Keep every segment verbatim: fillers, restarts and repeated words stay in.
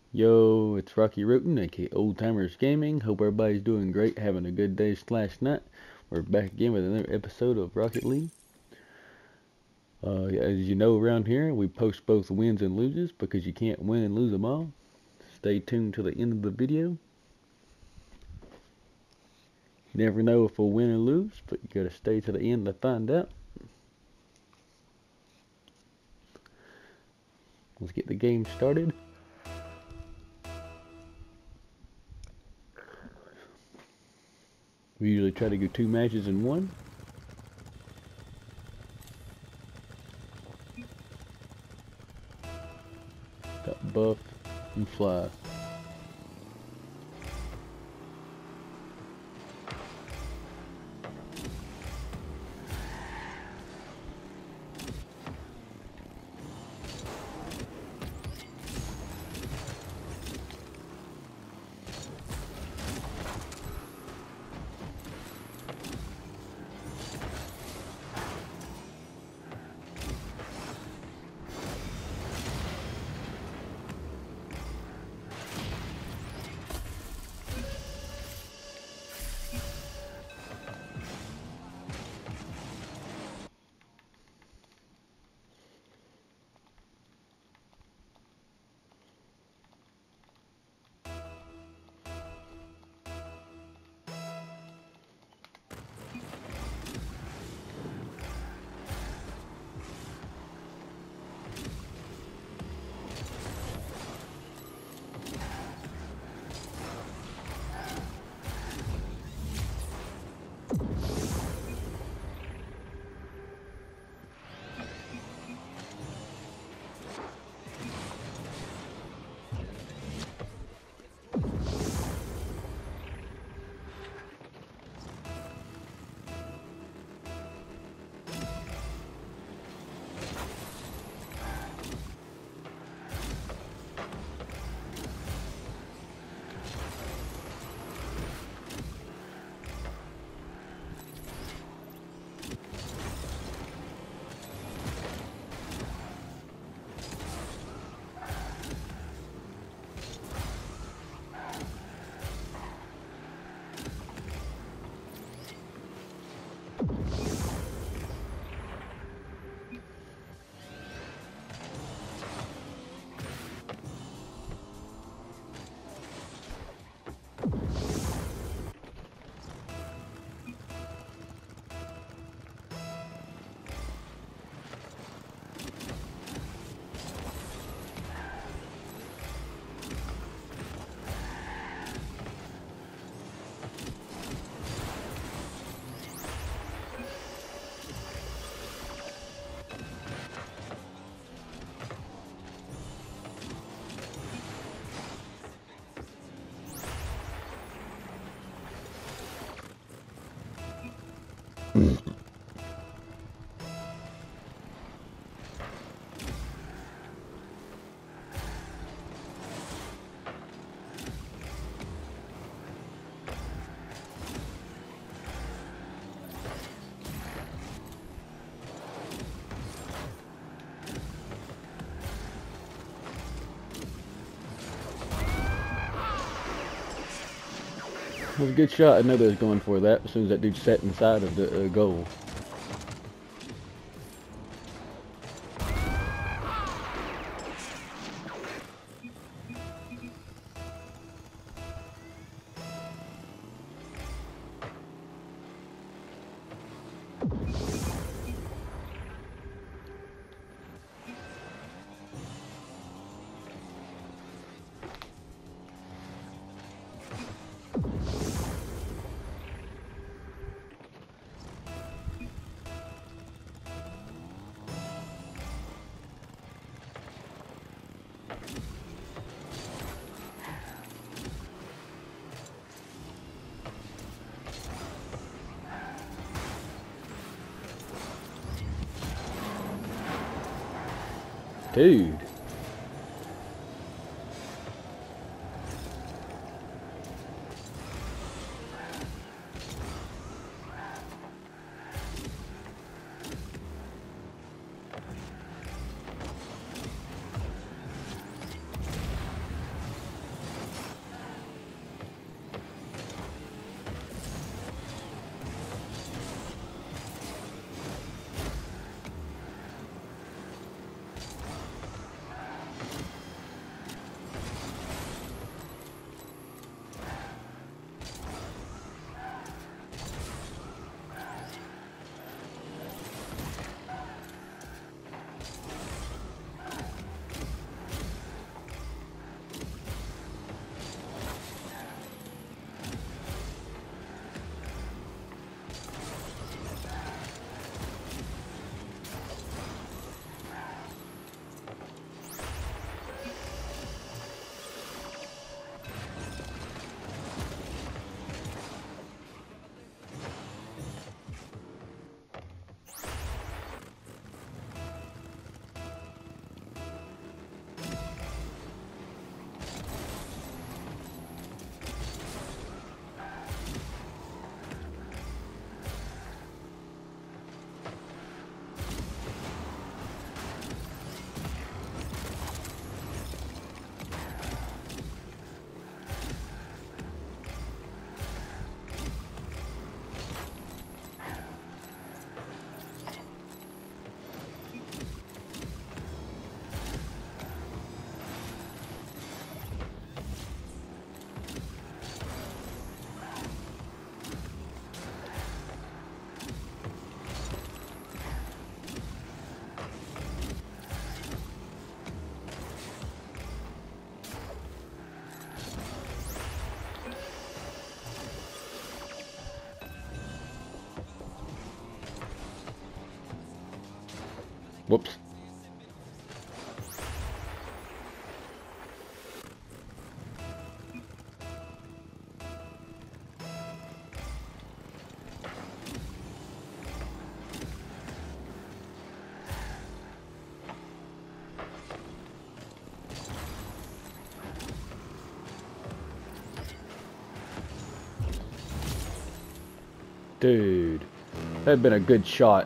Yo, it's Rocky Roten, aka Old Timers Gaming. Hope everybody's doing great, having a good day slash night. We're back again with another episode of Rocket League. Uh, as you know, around here we post both wins and loses because you can't win and lose them all. Stay tuned to the end of the video. You never know if we'll win or lose, but you gotta stay to the end to find out. Let's get the game started. We usually try to go two matches in one. Got buff and fly. It was a good shot. I know they was going for that as soon as that dude sat inside of the uh, goal. Dude. Whoops. Dude, that'd been a good shot.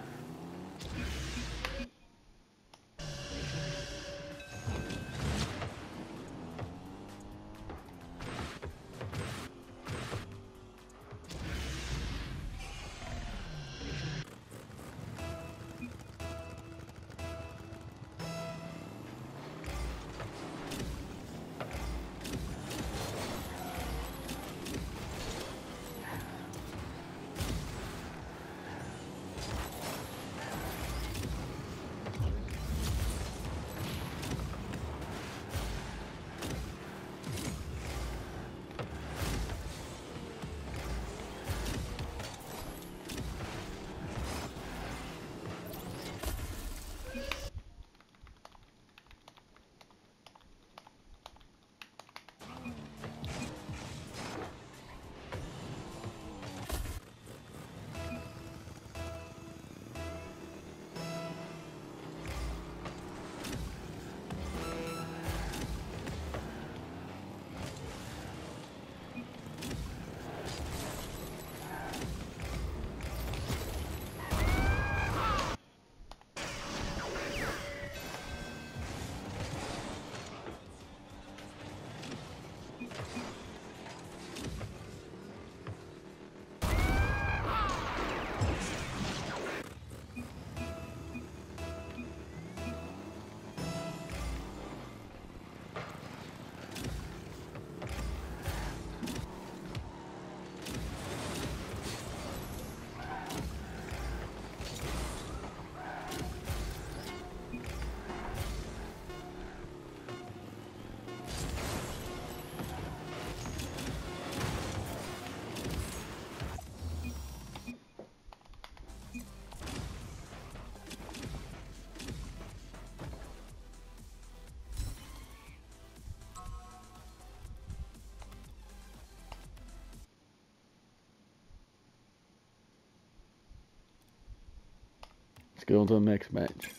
Let's go on to the next match.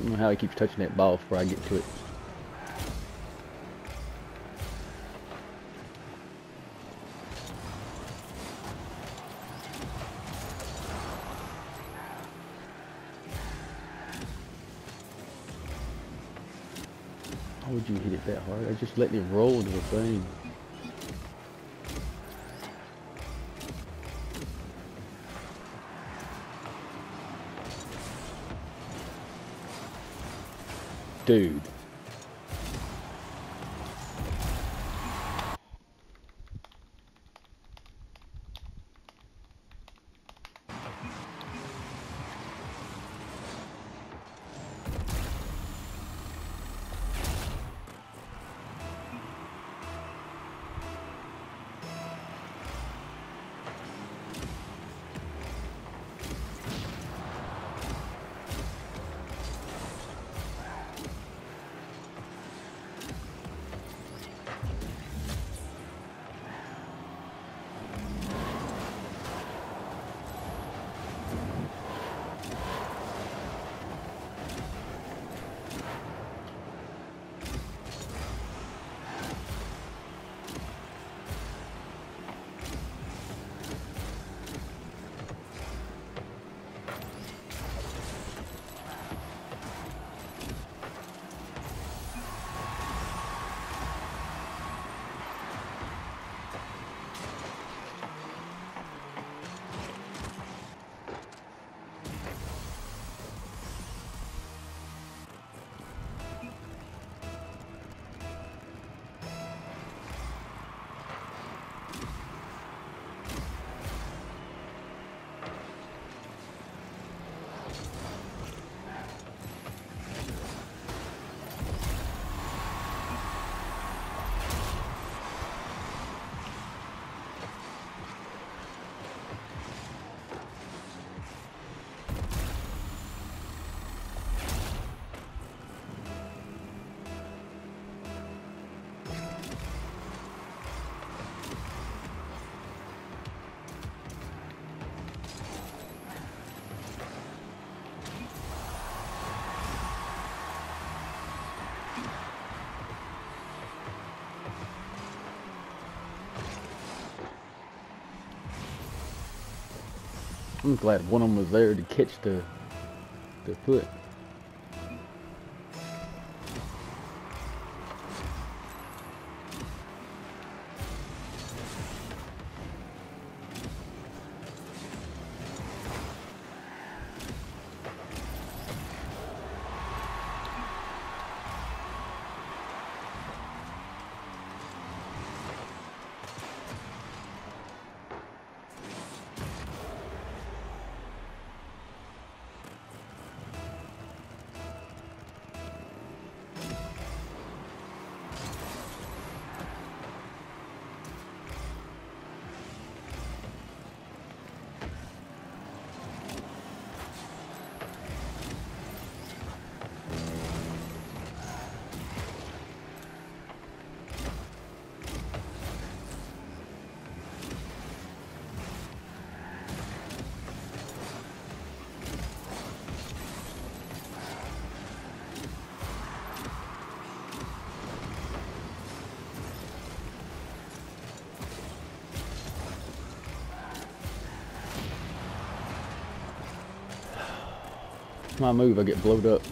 don't know how he keeps touching that ball before I get to it. Why would you hit it that hard? I just let it roll to the thing. Dude. I'm glad one of them was there to catch the the foot. My move, I get blowed up.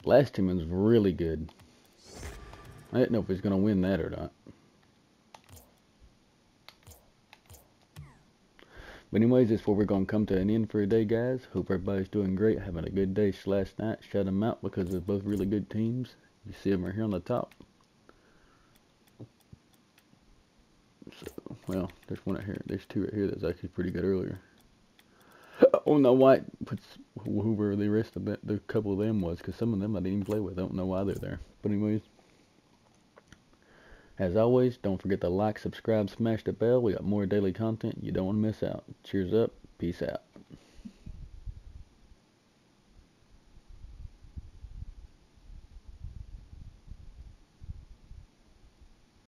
Last team was really good. I didn't know if he's going to win that or not. But anyways, that's where we're going to come to an end for today, guys. Hope everybody's doing great, having a good day slash night. Shout them out because they're both really good teams. You see them right here on the top. So, well, there's one right here. There's two right here that's actually pretty good earlier. I don't know why it puts whoever the rest of the, the couple of them was, because some of them I didn't even play with. I don't know why they're there. But anyways, as always, don't forget to like, subscribe, smash the bell. We got more daily content you don't want to miss out. Cheers up. Peace out.